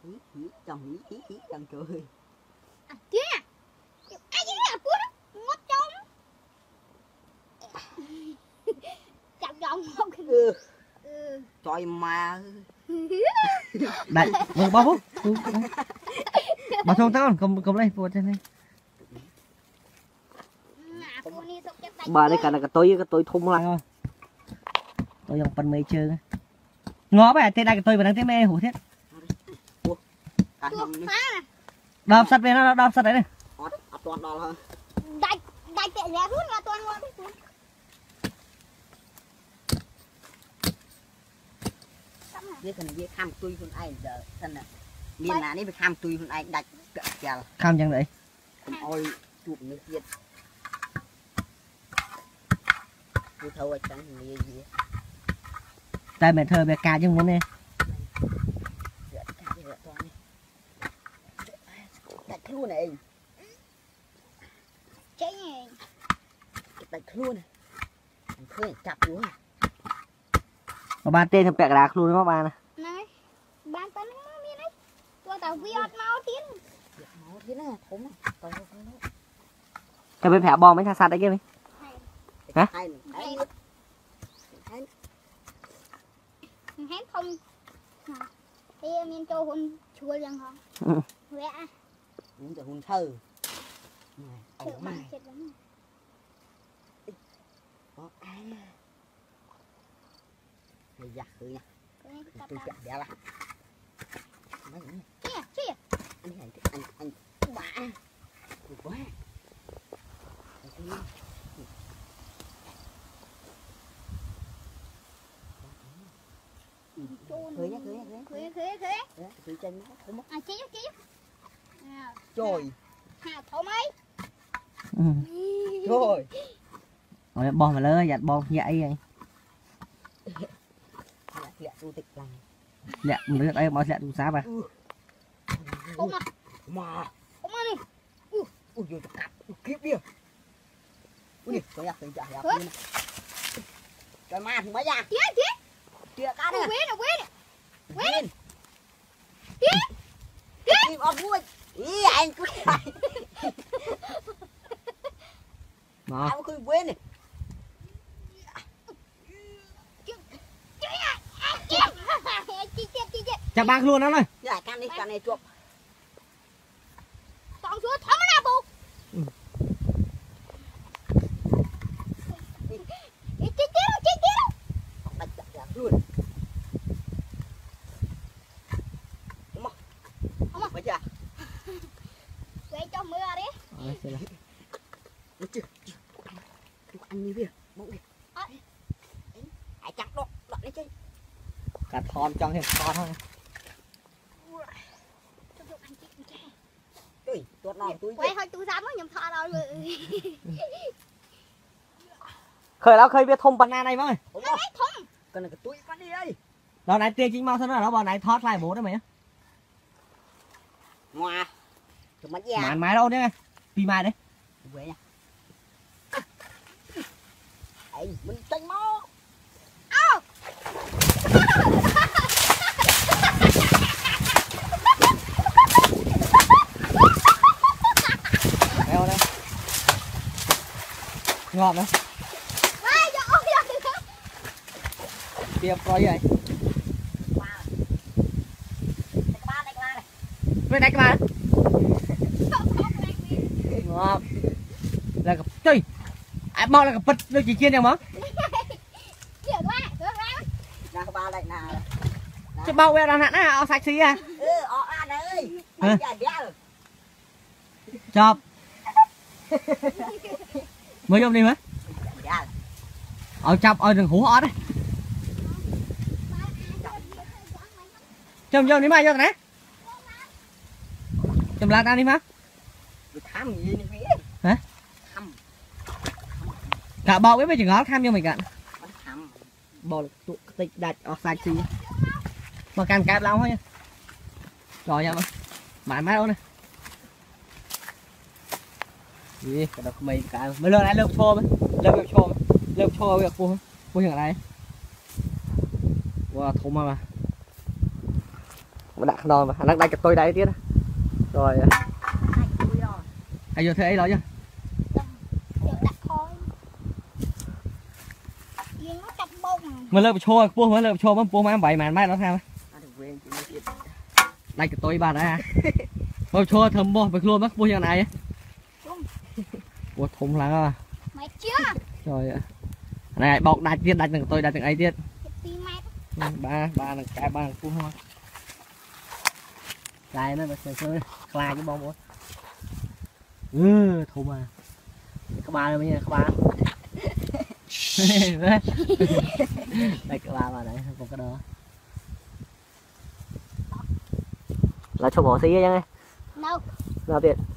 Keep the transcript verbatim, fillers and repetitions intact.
Ý, ý, chồng ý, ý, ý, chồng cười. À, kia à? Ai chứ à, cuốn ngót trông. Chọc giọng không? Ừ. Ừ. Trời mà. Đây, vừa bao phút. Bà thông tao cầm cầm đây, vô trên đây. Bà đây cả là cái tôi cái tôi thùng lại thôi. Tôi dùng phần mây chơi. Ngó bà thế đây cái tôi vừa đang thế mê hủ thiết. Đâm sắt về nó đâm sắt đấy này. Ấp toàn đo thôi. Đại đại tệ rẻ rút là toàn ngon đấy. Biết cần biết kham tui con ai giờ thân nè. Miền nào này phải kham tui con ai đặt kẹo. Kham chẳng đấy. Không ôi chụp nước việt. Tôi thâu ở trong gì gì. Tại mẹ thơ bé ca chứ muốn nè. Đặt luôn này. Chết nhỉ. Đặt luôn này. Khơi chặt luôn. Mà ba tên thằng bẹc đạc luôn đó ba này. Này. Ban tấn nó miên đấy. Tôi tao viết máu tiến. Máu tiến này thốn này. Tôi không nó. Cho bên phẻ bò mấy thằng sạt đấy kia đi. Hả? Hai hai hai hết không thì mình cho hôn chua rằng không vẽ muốn cho hôn thơ thử bằng chết lắm có ai thì giặt thử nha tôi chặt ra là mấy này kia kia anh này anh anh bả quá khơi nhá khơi nhá khơi khơi khơi khơi chân nó không mất à chí chí trời hà thổ mấy rồi rồi bò mà lớn giặt bò vậy vậy lẹ tu tịch lành lẹ mới đây bò lẹ tu xá bà không mà mà không mà đi ui rồi cặp kiếp đi ui tôi giặt tôi giặt trời ma thằng mấy ra tía tía tía cá này quế nè quế nè quên tía tía tìm ông vui ý anh cứ này mà anh cứ quên này chặt bạc luôn đó này giải can đi can này chuột còn xuống thấm nó bù chết chết đâu chết chết đâu đặt chặt chặt luôn đúng không không phải chưa quay cho mưa đi được chưa anh như vậy bỗng đi hãy chặt đó đoạn đấy chơi cả thon trong thêm thon thôi tôi tuột nòng tôi quay hơi tôi dám nhầm thọ đâu khởi lao khơi biết thông banana này với đúng không cần là cái túi con đi đây đó này tiền chính mau sao nó bò này thoát lại bố đấy mày ngoà tụi mấy già màn máy đâu đấy pi mai đấy về nha ấy mình tranh máu đeo đây ngọt đấy tiêm coi vậy với đánh cái bàn ngọt là cái chơi ai mau là cái bật được chỉ chiên nhau mà nào ba lại nào chứ bao quẹo đàn hạn á ao sạch xí à ừ ọ ăn ơi anh già đéo chọc mới vô đi mấy ở chọc ở rừng hú ó đấy chồng vô đi mai vô này chồng lát ăn đi má tham gì đi hả cả bao biết mấy chừng ngó tham vô mình cả bò tụ tịch đặt ở sạch xí mà càng cạp lâu thôi nha rồi nha mãi mãi đâu này gì cái đó mày cả mới lên lại lượm xô mới lượm lượm xô lượm xô việc cô cô hiện ở đây wow thùng mà mà mà đặt nồi mà đang đây cái tôi đây tiết rồi ai vô thế ấy đó chứ Giờ đặt thôi. Yên nó chọc bông. mà lớp chua cua mới lớp chua mà cua mà bảy màn mai nó sao đây cái tôi bà đã mà chua thơm bò bực luôn mất cua như này cua thùng là Mày chưa? rồi này bọc đặt tiết đặt từng tôi đặt từng ấy tiết Mày ba ba là cái ba là cua hoa lại nó sẽ chơi khai cái bông thôi ừ thùng mà các ba rồi các ba đây các ba mà đấy còn cái đó là cho bỏ xí nha đâu? ra viện